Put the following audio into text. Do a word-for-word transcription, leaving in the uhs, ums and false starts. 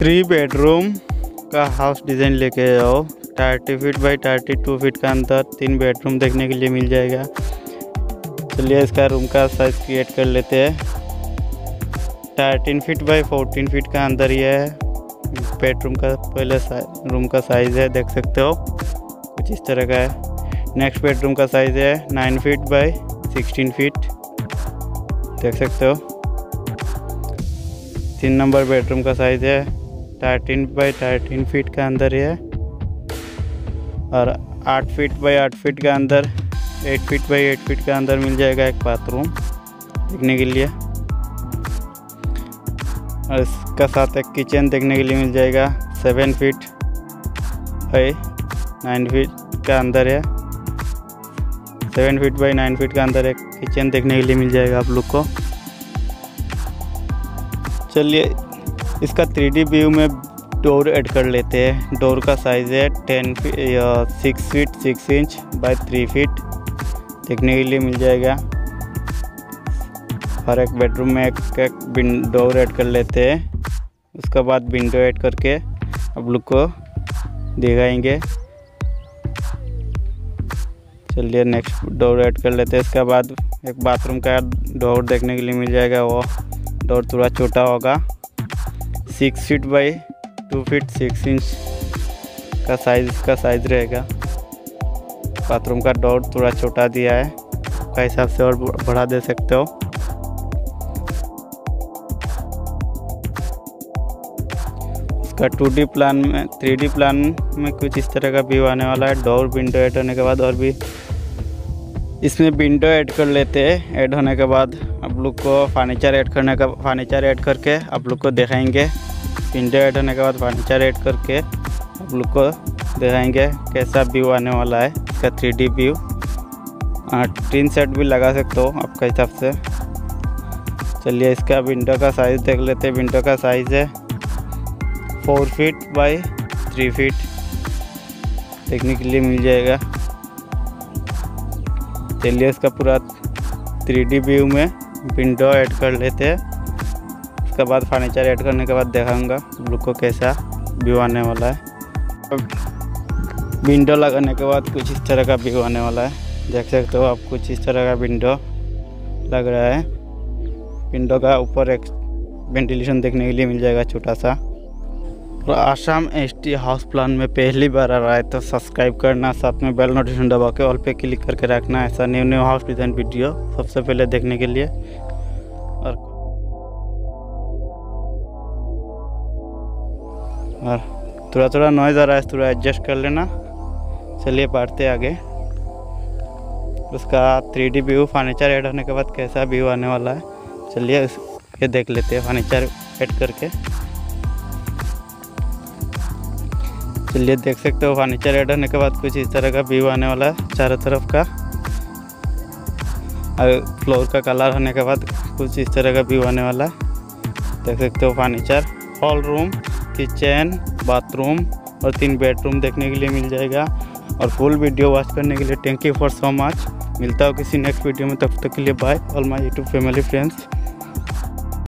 Three bedroom का house design लेके आओ। Thirty feet by thirty two feet का अंदर तीन बेडरूम देखने के लिए मिल जाएगा। चलिए इसका रूम का साइज़ क्रिएट कर लेते हैं। Thirteen feet by fourteen feet का अंदर ये है बेडरूम का पहले रूम का साइज़ है, देख सकते हो कुछ इस तरह का है। नेक्स्ट बेडरूम का साइज़ है nine feet by sixteen feet, देख सकते हो। तीन नंबर बेडरूम का साइज़ है थर्टीन बाई थर्टीन फीट का अंदर है, और आठ फीट बाई आठ फीट का अंदर eight feet by eight feet का अंदर मिल जाएगा एक बाथरूम देखने के लिए। और इसका साथ एक किचन देखने के लिए मिल जाएगा। Seven feet by nine feet का अंदर है, seven feet by nine feet का अंदर एक किचन देखने के लिए मिल जाएगा आप लोग को। चलिए इसका थ्री डी व्यू में डोर ऐड कर लेते हैं। डोर का साइज़ है ten feet six feet six inch by three feet देखने के लिए मिल जाएगा। हर एक बेडरूम में एक एक डोर ऐड कर लेते हैं, उसके बाद विंडो ऐड करके आप लोग को दिखाएंगे। चलिए नेक्स्ट डोर ऐड कर लेते हैं। इसके बाद एक बाथरूम का डोर देखने के लिए मिल जाएगा। वो डोर थोड़ा छोटा होगा, six feet by two feet six inch का साइज इसका साइज रहेगा। बाथरूम का डोर थोड़ा छोटा दिया है, का हिसाब से और बढ़ा दे सकते हो। इसका टू डी प्लान में थ्री डी प्लान में कुछ इस तरह का व्यू आने वाला है। डोर विंडो ऐड होने के बाद और भी इसमें विंडो ऐड कर लेते हैं। ऐड होने के बाद आप लोग को फर्नीचर ऐड करने का फर्नीचर ऐड करके आप लोग को दिखाएंगे। विंडो ऐड होने के बाद फर्नीचर ऐड करके आप लोग को दिखाएंगे कैसा व्यू आने वाला है इसका three D view. Tin set भी लगा सकते हो आपका हिसाब से। चलिए इसका विंडो का साइज़ देख लेते हैं। विंडो का साइज़ है four feet by three feet देखने के लिए मिल जाएगा। चलिए इसका पूरा थ्री डी व्यू में विंडो ऐड कर लेते हैं। उसके बाद फर्नीचर ऐड करने के बाद दिखाऊंगा आप लोग को कैसा व्यू आने वाला है। विंडो लगाने के बाद कुछ इस तरह का व्यू आने वाला है, देख सकते हो आप। कुछ इस तरह का विंडो लग रहा है। विंडो का ऊपर एक वेंटिलेशन देखने के लिए मिल जाएगा छोटा सा। और आसाम एसटी हाउस प्लान में पहली बार आ रहा है तो सब्सक्राइब करना, साथ में बेल नोटिफिकेशन दबा के ऑल पे क्लिक करके रखना, ऐसा new new house design video सबसे पहले देखने के लिए। और और थोड़ा थोड़ा नॉइज़ आ रहा है, थोड़ा एडजस्ट कर लेना। चलिए बढ़ते आगे। उसका three D view furniture add होने के बाद कैसा व्यू आने वाला है, चलिए ये देख लेते हैं फर्नीचर ऐड करके। चलिए देख सकते हो फर्नीचर ऐड होने के बाद कुछ इस तरह का व्यू आने वाला है चारों तरफ का। और फ्लोर का कलर होने के बाद कुछ इस तरह का व्यू आने वाला है, देख सकते हो। Furniture hall room, kitchen, bathroom और तीन बेडरूम देखने के लिए मिल जाएगा। और फुल वीडियो वॉच करने के लिए thank you for so much. मिलता हो किसी नेक्स्ट वीडियो में, तब तक के लिए bye all my YouTube family friends.